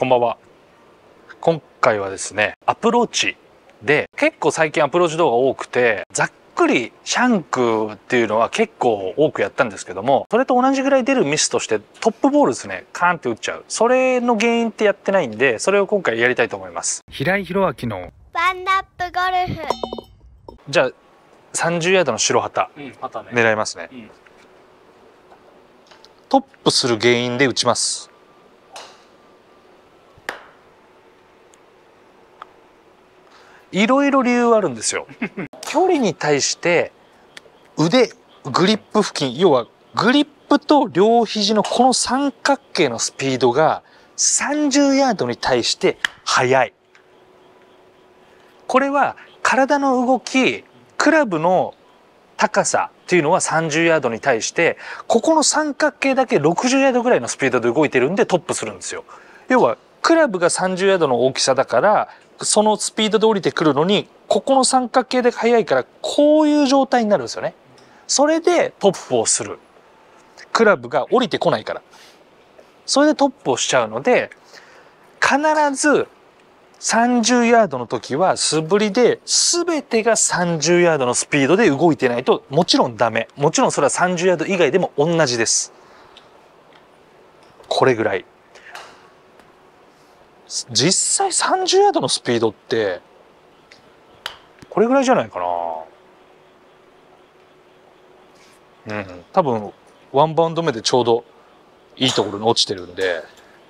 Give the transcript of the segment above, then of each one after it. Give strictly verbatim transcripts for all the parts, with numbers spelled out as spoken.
こんばんは。今回はですね、アプローチで、結構最近アプローチ動画多くて、ざっくりシャンクっていうのは結構多くやったんですけども、それと同じぐらい出るミスとしてトップボールですね、カーンって打っちゃう。それの原因ってやってないんで、それを今回やりたいと思います。平井宏明のワンダップゴルフ。 じゃあさんじゅうヤードの白旗、うん、旗ね、狙いますね、うん、トップする原因で打ちます。いろいろ理由あるんですよ。距離に対して腕グリップ付近、要はグリップと両肘のこの三角形のスピードがさんじゅうヤードに対して速い。これは体の動き、クラブの高さっていうのはさんじゅうヤードに対して、ここの三角形だけろくじゅうヤードぐらいのスピードで動いてるんでトップするんですよ。要はクラブがさんじゅうヤードの大きさだから、そのスピードで降りてくるのに、ここの三角形で速いからこういう状態になるんですよね。それでトップをする。クラブが降りてこないから。それでトップをしちゃうので、必ずさんじゅうヤードの時は素振りで全てがさんじゅうヤードのスピードで動いてないともちろんダメ。もちろんそれはさんじゅうヤード以外でも同じです。これぐらい。実際さんじゅうヤードのスピードってこれぐらいじゃないかな。うん、多分ワンバウンド目でちょうどいいところに落ちてるんで。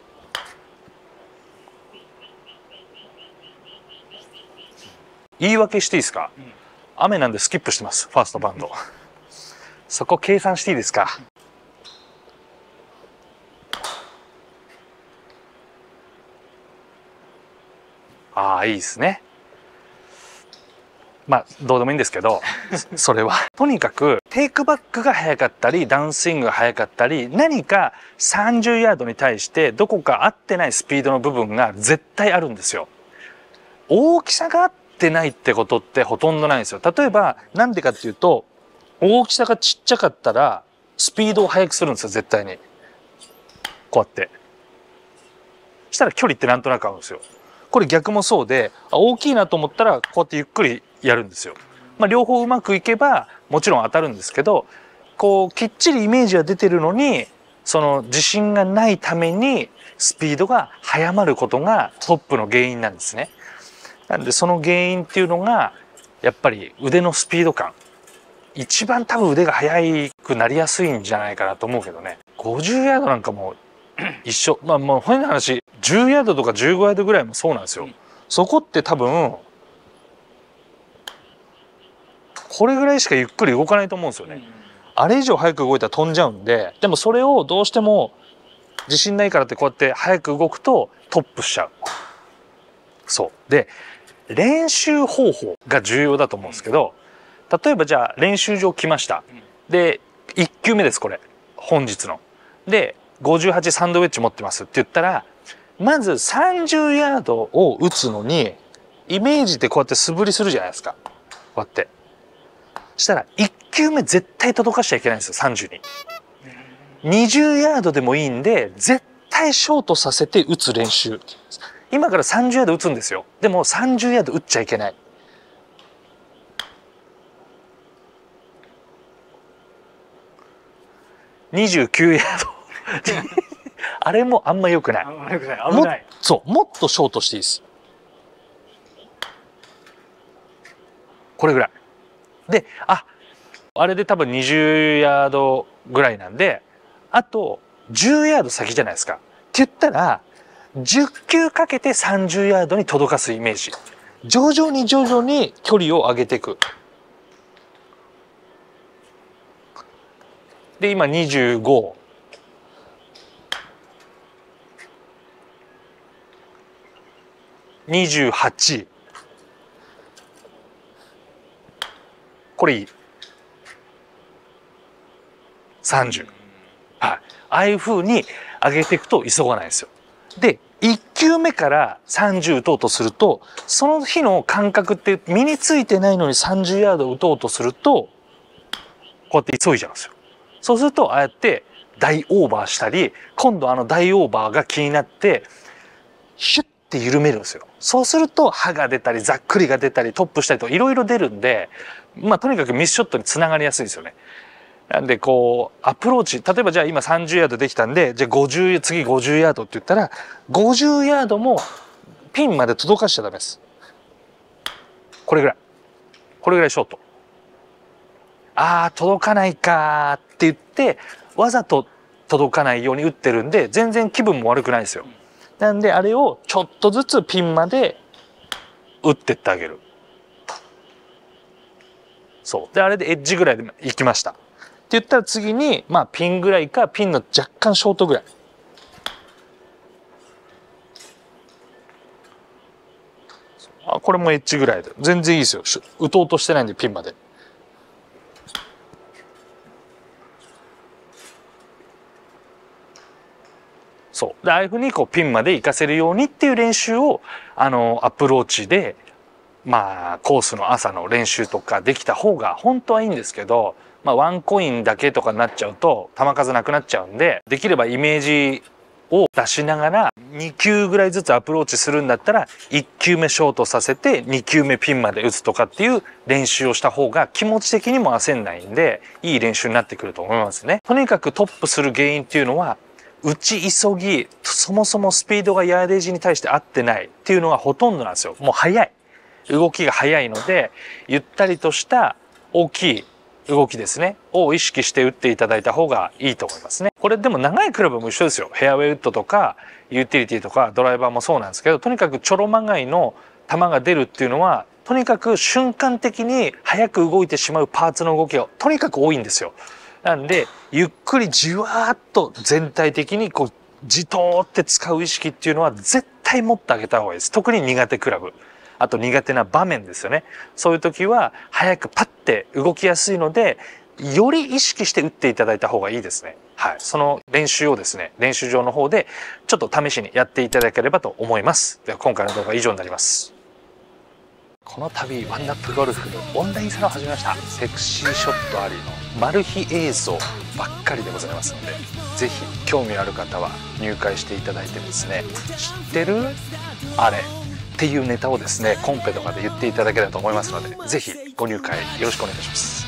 言い訳していいですか、うん、雨なんでスキップしてます、ファーストバウンド。そこ計算していいですか。ああ、いいですね。まあどうでもいいんですけどそれはとにかくテイクバックが速かったりダウンスイングが速かったり、何かさんじゅうヤードに対してどこか合ってないスピードの部分が絶対あるんですよ。大きさが合ってないってことってほとんどないんですよ。例えばなんでかっていうと、大きさがちっちゃかったらスピードを速くするんですよ、絶対に。こうやってしたら距離ってなんとなく合うんですよ。これ逆もそうで、大きいなと思ったらこうやってゆっくりやるんですよ。まあ両方うまくいけばもちろん当たるんですけど、こうきっちりイメージは出てるのに、その自信がないためにスピードが速まることがトップの原因なんですね。なんでその原因っていうのがやっぱり腕のスピード感、一番多分腕が速くなりやすいんじゃないかなと思うけどね。ごじゅうヤードなんかも一緒。まあもう変な話、じゅうヤードとかじゅうごヤードぐらいもそうなんですよ。そこって多分これぐらいしかゆっくり動かないと思うんですよね。あれ以上速く動いたら飛んじゃうんで、でもそれをどうしても自信ないからってこうやって速く動くとトップしちゃう。そうで、練習方法が重要だと思うんですけど、例えばじゃあ練習場来ました。でいっ球目です、これ本日の。でごじゅうはちサンドウェッジ持ってますって言ったら、まずさんじゅうヤードを打つのにイメージでこうやって素振りするじゃないですか。こうやってしたらいっ球目絶対届かしちゃいけないんですよ、さんじゅうに。にじゅうヤードでもいいんで絶対ショートさせて打つ練習。今からさんじゅうヤード打つんですよ。でもさんじゅうヤード打っちゃいけない。にじゅうきゅうヤードあれもあんま良くない。危ない。そう、もっとショートしていいです。これぐらいで、あ、あれで多分にじゅうヤードぐらいなんで、あとじゅうヤード先じゃないですか。って言ったらじゅっ球かけてさんじゅうヤードに届かすイメージ。徐々に徐々に距離を上げていく。で今にじゅうご、にじゅうはち、これいい、さんじゅう、はい、ああいう風に上げていくと急がないんですよ。でいっ球目からさんじゅう打とうとすると、その日の感覚って身についてないのにさんじゅうヤード打とうとするとこうやって急いじゃうんですよ。そうするとああやって大オーバーしたり、今度あの大オーバーが気になってシュッて緩めるんですよ。そうすると刃が出たりざっくりが出たりトップしたりといろいろ出るんで、まあとにかくミスショットにつながりやすいですよね。なんでこうアプローチ、例えばじゃあ今さんじゅうヤードできたんで、じゃあごじゅう次ごじゅうヤードって言ったらごじゅうヤードもピンまで届かしちゃダメです。これぐらいこれぐらいショート。あー届かないかーって言ってわざと届かないように打ってるんで全然気分も悪くないですよ。なんであれをちょっとずつピンまで打ってってあげる。そうで、あれでエッジぐらいで行きましたって言ったら次にまあピンぐらいかピンの若干ショートぐらい。あ、これもエッジぐらいで全然いいですよ。打とうとしてないんでピンまで。そうで、ああいうふうにこうピンまで行かせるようにっていう練習をあのアプローチでまあコースの朝の練習とかできた方が本当はいいんですけど、まあワンコインだけとかになっちゃうと球数なくなっちゃうんで、できればイメージを出しながらに球ぐらいずつアプローチするんだったらいっ球目ショートさせてに球目ピンまで打つとかっていう練習をした方が気持ち的にも焦んないんでいい練習になってくると思いますね。とにかくトップする原因っていうのは打ち急ぎ、そもそもスピードがヤーデージに対して合ってないっていうのがほとんどなんですよ。もう速い。動きが速いので、ゆったりとした大きい動きですね、を意識して打っていただいた方がいいと思いますね。これでも長いクラブも一緒ですよ。フェアウェイウッドとかユーティリティとかドライバーもそうなんですけど、とにかくちょろまがいの球が出るっていうのは、とにかく瞬間的に速く動いてしまうパーツの動きがとにかく多いんですよ。なんでゆっくりじわーっと全体的にこうじとーって使う意識っていうのは絶対持ってあげた方がいいです。特に苦手クラブ、あと苦手な場面ですよね。そういう時は早くパッて動きやすいのでより意識して打っていただいた方がいいですね。はい、その練習をですね、練習場の方でちょっと試しにやっていただければと思います。では今回の動画は以上になります。この度ワンダップゴルフのオンラインサロンを始めました。セクシーショットありのマル秘映像ばっかりでございますので、ぜひ興味ある方は入会していただいてですね、知ってるあれっていうネタをですねコンペとかで言っていただければと思いますので、ぜひご入会よろしくお願いいたします。